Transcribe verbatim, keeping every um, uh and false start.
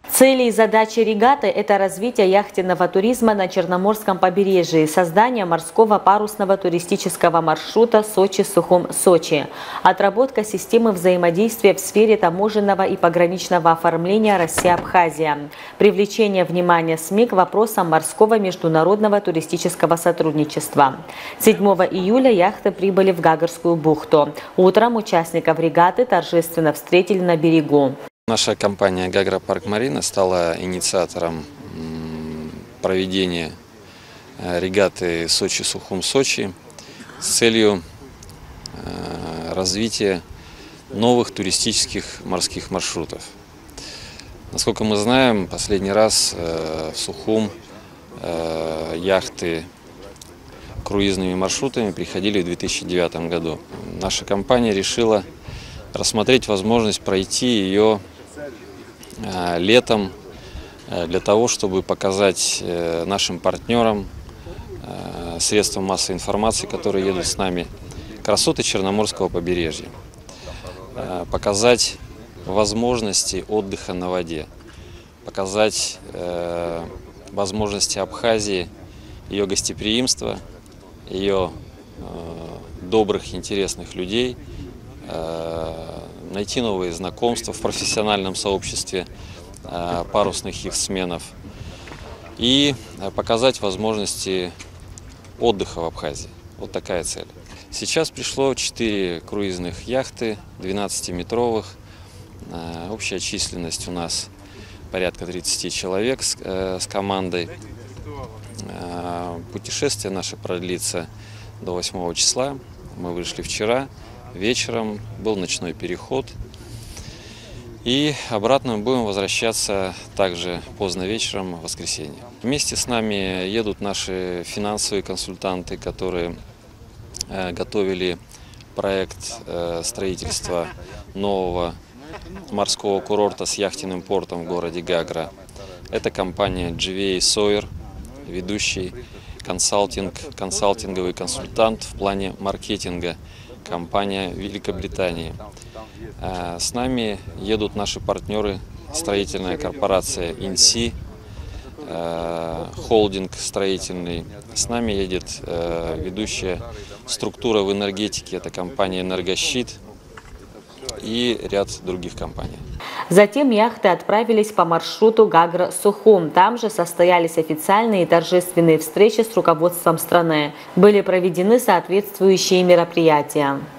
Цели и задачи регаты – это развитие яхтенного туризма на Черноморском побережье, создание морского парусного туристического маршрута Сочи-Сухум-Сочи, отработка системы взаимодействия в сфере таможенного и пограничного оформления Россия-Абхазия, привлечение внимания СМИ к вопросам морского международного туристического сотрудничества. седьмого июля яхты прибыли в Гагарскую бухту. Утром участников регаты торжественно встретили на берегу. Наша компания «Гагра Парк Марина» стала инициатором проведения регаты Сочи-Сухум-Сочи с целью развития новых туристических морских маршрутов. Насколько мы знаем, последний раз в Сухум яхты круизными маршрутами приходили в две тысячи девятом году. Наша компания решила рассмотреть возможность пройти ее летом для того, чтобы показать нашим партнерам, средствам массовой информации, которые едут с нами, красоты Черноморского побережья, показать возможности отдыха на воде, показать возможности Абхазии, ее гостеприимства, ее добрых, интересных людей, найти новые знакомства в профессиональном сообществе парусных яхтсменов и показать возможности отдыха в Абхазии. Вот такая цель. Сейчас пришло четыре круизных яхты, двенадцатиметровых. Общая численность у нас порядка тридцати человек с, с командой. Путешествие наше продлится до восьмого числа. Мы вышли вчера. Вечером был ночной переход, и обратно мы будем возвращаться также поздно вечером в воскресенье. Вместе с нами едут наши финансовые консультанты, которые готовили проект строительства нового морского курорта с яхтенным портом в городе Гагра. Это компания джи ви эй Sawyer, ведущий консалтинг, консалтинговый консультант в плане маркетинга. Компания Великобритании. С нами едут наши партнеры, строительная корпорация ин си, холдинг строительный. С нами едет ведущая структура в энергетике, это компания «Энергощит» и ряд других компаний. Затем яхты отправились по маршруту Гагра-Сухум. Там же состоялись официальные и торжественные встречи с руководством страны. Были проведены соответствующие мероприятия.